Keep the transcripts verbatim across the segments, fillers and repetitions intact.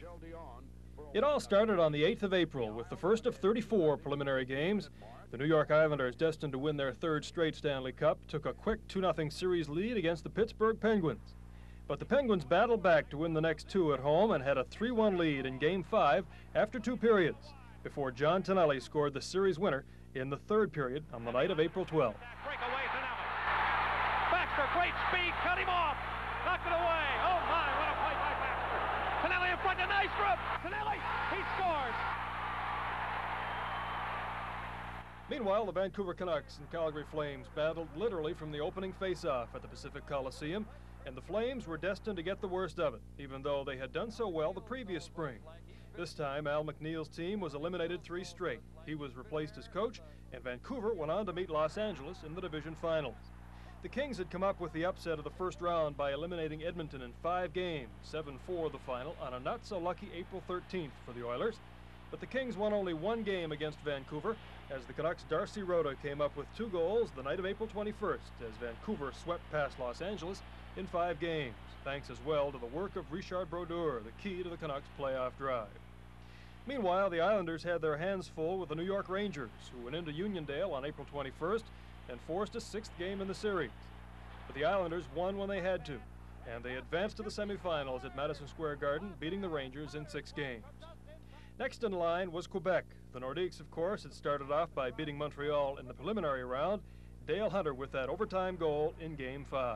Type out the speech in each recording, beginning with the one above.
It all started on the eighth of April with the first of thirty-four preliminary games. The New York Islanders, destined to win their third straight Stanley Cup, took a quick two nothing series lead against the Pittsburgh Penguins. But the Penguins battled back to win the next two at home and had a three one lead in Game five after two periods, before John Tonelli scored the series winner in the third period on the night of April twelfth. Breakaway Tonelli. Baxter, great speed, cut him off. Knocked it away. Oh my, what a play by Baxter. Tonelli in front of Nystrom. Tonelli, he scores. Meanwhile, the Vancouver Canucks and Calgary Flames battled literally from the opening face-off at the Pacific Coliseum, and the Flames were destined to get the worst of it, even though they had done so well the previous spring. This time, Al McNeil's team was eliminated three straight. He was replaced as coach, and Vancouver went on to meet Los Angeles in the division finals. The Kings had come up with the upset of the first round by eliminating Edmonton in five games, seven four the final, on a not-so-lucky April thirteenth for the Oilers. But the Kings won only one game against Vancouver, as the Canucks' Darcy Rota came up with two goals the night of April twenty-first, as Vancouver swept past Los Angeles in five games, thanks as well to the work of Richard Brodeur, the key to the Canucks' playoff drive. Meanwhile, the Islanders had their hands full with the New York Rangers, who went into Uniondale on April twenty-first and forced a sixth game in the series. But the Islanders won when they had to, and they advanced to the semifinals at Madison Square Garden, beating the Rangers in six games. Next in line was Quebec. The Nordiques, of course, had started off by beating Montreal in the preliminary round. Dale Hunter with that overtime goal in Game five.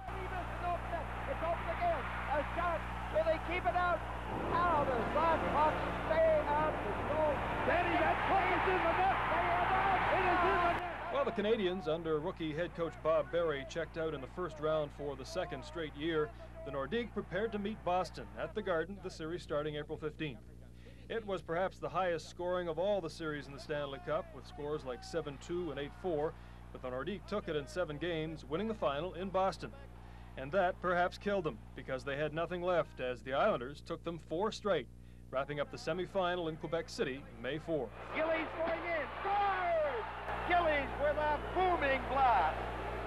It's open again. A shot. Will they keep it out? How does Blackhawks stay out? The goal. Danny, that puck is in the net. They are out. It is in the net. Well, the Canadians, under rookie head coach Bob Berry, checked out in the first round for the second straight year. The Nordiques prepared to meet Boston at the Garden, the series starting April fifteenth. It was perhaps the highest scoring of all the series in the Stanley Cup, with scores like seven two and eight four, but the Nordiques took it in seven games, winning the final in Boston. And that perhaps killed them, because they had nothing left, as the Islanders took them four straight, wrapping up the semifinal in Quebec City May fourth. Gillies going in. Scores! Gillies with a booming blast.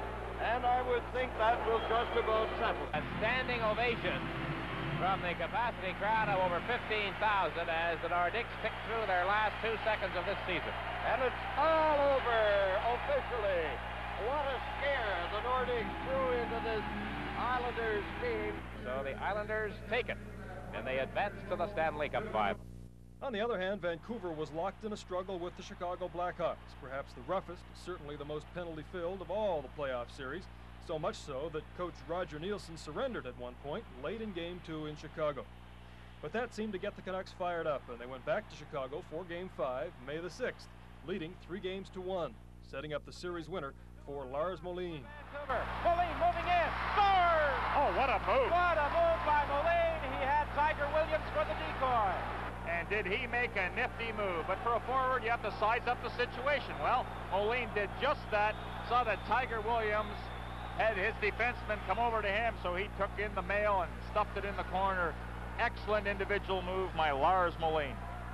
And I would think that will just about settle. A standing ovation from the capacity crowd of over fifteen thousand as the Nordiques tick through their last two seconds of this season. And it's all over officially. What a scare the Nordiques threw into this Islanders team. So the Islanders take it, and they advance to the Stanley Cup final. On the other hand, Vancouver was locked in a struggle with the Chicago Blackhawks, perhaps the roughest, certainly the most penalty-filled of all the playoff series, so much so that coach Roger Nielsen surrendered at one point late in Game two in Chicago. But that seemed to get the Canucks fired up, and they went back to Chicago for Game five, May the sixth, leading three games to one, setting up the series winner for Lars Moline. Moline moving in, scores! Oh, what a move! What a move by Moline! He had Tiger Williams for the decoy. And did he make a nifty move? But for a forward, you have to size up the situation. Well, Moline did just that, saw that Tiger Williams had his defenseman come over to him, so he took in the mail and stuffed it in the corner. Excellent individual move by Lars Moline.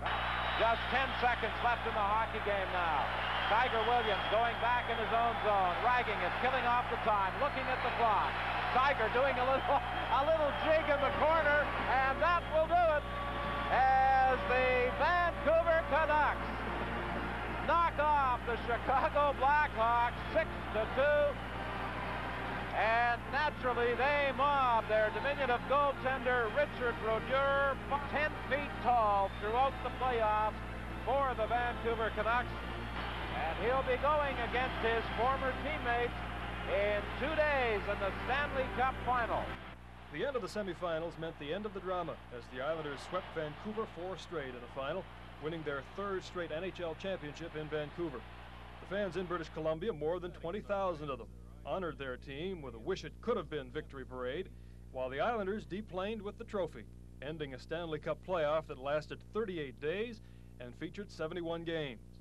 Just ten seconds left in the hockey game now. Tiger Williams going back in his own zone, ragging it, killing off the time, looking at the clock. Tiger doing a little, a little jig in the corner, and that will do it as the Vancouver Canucks knock off the Chicago Blackhawks six to two. And naturally, they mob their diminutive goaltender, Richard Brodeur, ten feet tall throughout the playoffs for the Vancouver Canucks. And he'll be going against his former teammates in two days in the Stanley Cup final. The end of the semifinals meant the end of the drama, as the Islanders swept Vancouver four straight in the final, winning their third straight N H L championship in Vancouver. The fans in British Columbia, more than twenty thousand of them, honored their team with a wish-it-could-have-been victory parade, while the Islanders deplaned with the trophy, ending a Stanley Cup playoff that lasted thirty-eight days and featured seventy-one games.